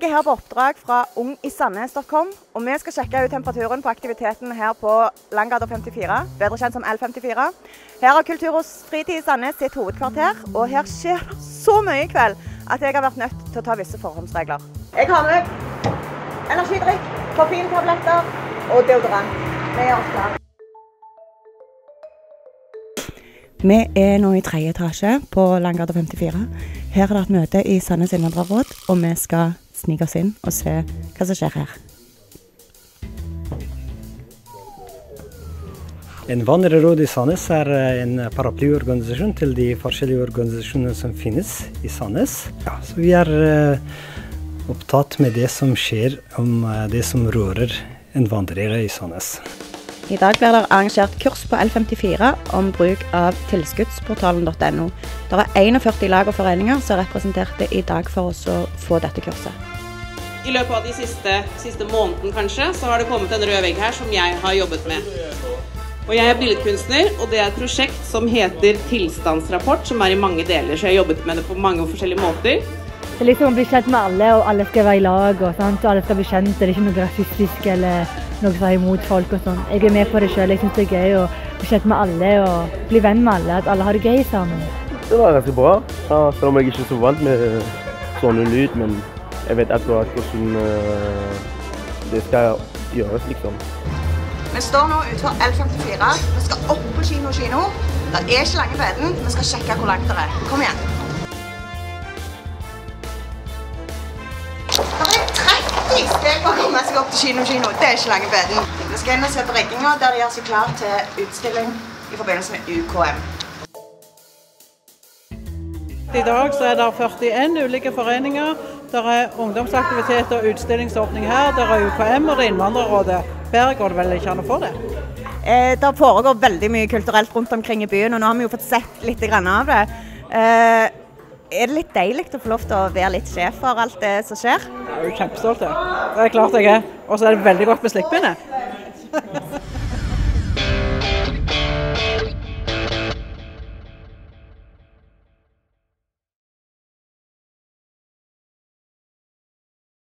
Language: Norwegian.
er her på oppdrag fra ungisandnes.com, og vi skal sjekke ut temperaturen på aktiviteten her på Langgata 54, bedre kjent som L54. Her har Kultur og Fritid i Sandnes sitt hovedkvarter, og her skjer så mye i kveld at jeg har vært nødt til å ta visse forhåndsregler. Jeg har med energidrikk, koffeintabletter og deodorant. Vi gjør oss klar. Vi er nå i 3. etasje på Langgata 54. Her har det vært møte i Sandnes innvandrerråd, og vi skal snike oss inn og se hva som skjer her. Innvandrerrådet i Sandnes er en paraplyorganisasjon til de forskjellige organisasjonene som finnes i Sandnes. Ja, så vi er opptatt med det som skjer om det som rører innvandrere i Sandnes. I dag blir det arrangert kurs på L54 om bruk av tilskuddsportalen.no. Det er 41 lag og foreninger som er representerte i dag for oss å få dette kurset. I løpet av de siste måneden kanskje, så har det kommet en rød vegg her som jeg har jobbet med. Og jeg er billedkunstner, og det er et prosjekt som heter Tilstandsrapport, som er i mange deler, så jeg har jobbet med det på mange forskjellige måter. Det er liksom å bli kjent med alle, og alle skal være i lag, og alle skal bli kjent. Det er ikke noe rasistisk eller noe som er imot folk og sånn. Jeg er med på det selv. Jeg synes det er gøy å bli kjent med alle og bli venn med alle, at alle har det gøy sammen. Det var ganske bra. Selv om jeg ikke er så vant med sånne lyd, men jeg vet akkurat hvordan det skal gjøres, liksom. Vi står nå utenfor L54. Vi skal opp på kino. Det er ikke lange beden. Vi skal sjekke hvor langt det er. Kom igjen. Det er 30 steg for å komme seg opp til kino. Det er ikke lange beden. Vi skal inn og se på rigginga, der de gjør seg klar til utstilling i forbindelse med UKM. I dag så er det 41 ulike foreninger. Der er ungdomsaktivitet og utstillingsåpning her. Der er UKM og det er Innvandrerrådet. Bedre går det vel ikke an å få det? Det foregår veldig mye kulturelt rundt omkring i byen, og nå har vi jo fått sett litt av det. Er det litt deilig å få lov til å være litt sjef for alt det som skjer? Jeg er jo kjempestolt. Det er klart jeg er. Og så er det veldig godt med slikkpinne.